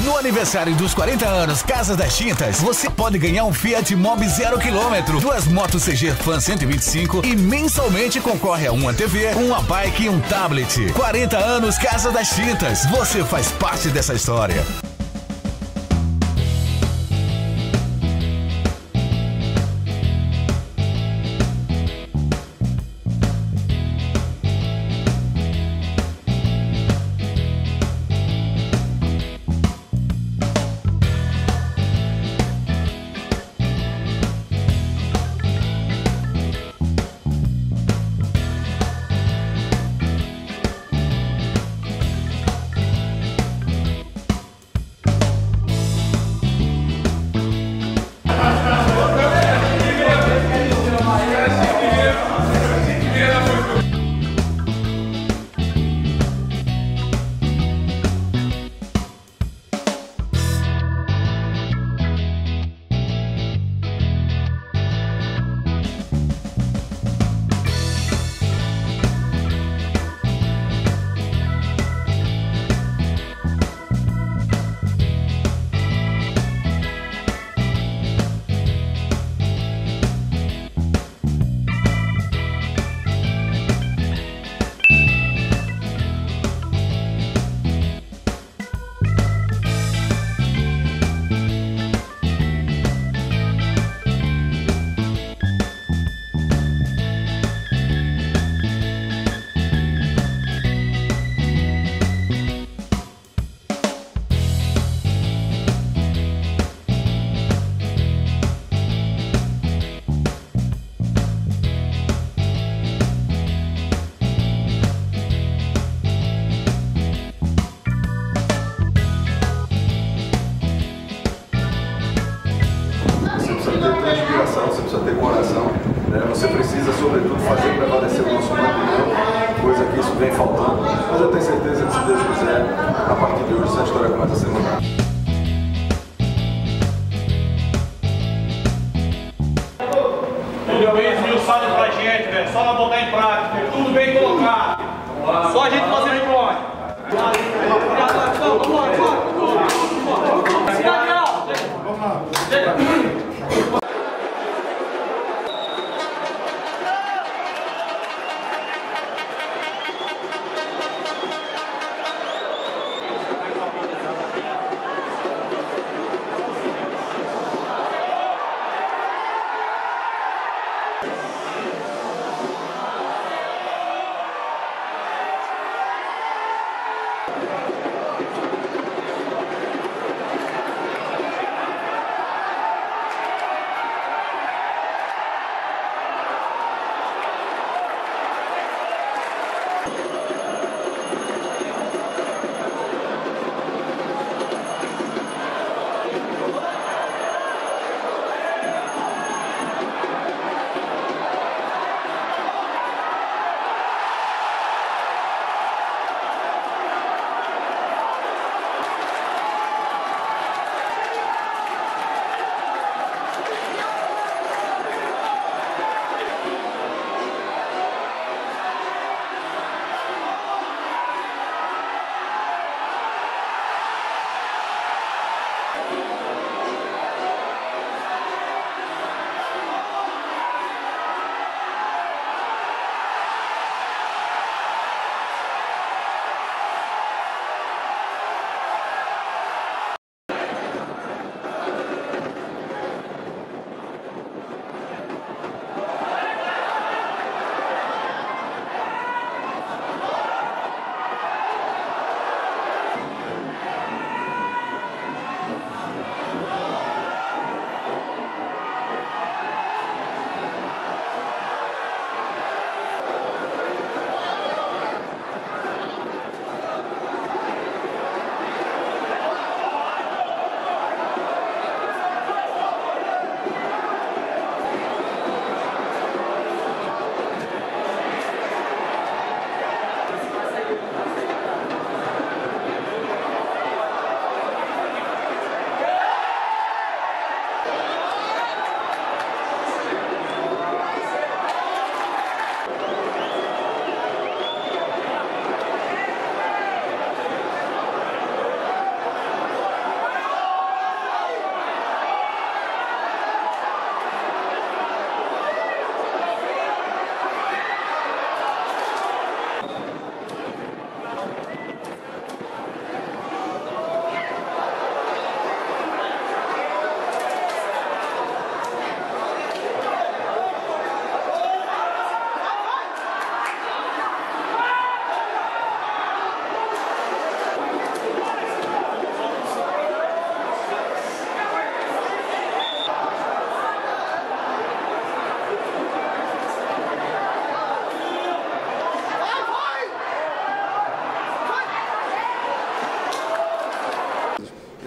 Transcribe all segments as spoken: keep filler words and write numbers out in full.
No aniversário dos quarenta anos Casa das Tintas, você pode ganhar um Fiat Mobi zero quilômetro, duas motos C G Fan cento e vinte e cinco e mensalmente concorre a uma T V, uma bike e um tablet. quarenta anos Casa das Tintas, você faz parte dessa história. Você precisa ter coração, né? Você precisa, sobretudo, fazer prevalecer o nosso patrimônio, coisa que isso vem faltando. Mas eu tenho certeza que, se Deus quiser, a partir de hoje essa história começa a ser mudada. Tudo bem esmiuçado pra gente, velho. Só não botar em prática. Tudo bem colocado. Só a gente fazer o plano. Vamos lá, vamos lá. Vamos lá.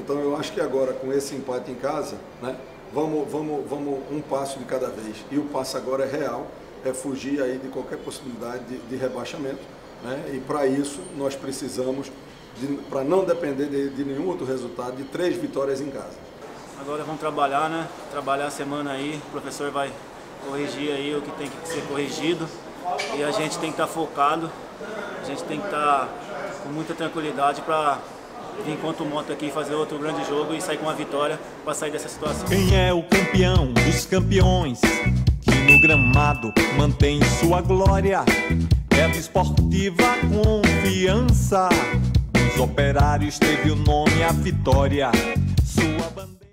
Então eu acho que agora, com esse empate em casa, né, vamos, vamos, vamos um passo de cada vez. E o passo agora é real, é fugir aí de qualquer possibilidade de, de rebaixamento, né? E para isso nós precisamos, para não depender de, de nenhum outro resultado, de três vitórias em casa. Agora vamos trabalhar, né? Trabalhar a semana aí, o professor vai corrigir aí o que tem que ser corrigido e a gente tem que estar focado, a gente tem que estar com muita tranquilidade para vir enquanto moto aqui fazer outro grande jogo e sair com uma vitória para sair dessa situação. Quem é o campeão dos campeões que no gramado mantém sua glória? É a Desportiva Confiança. Os Operários teve o nome a vitória. Sua bandeira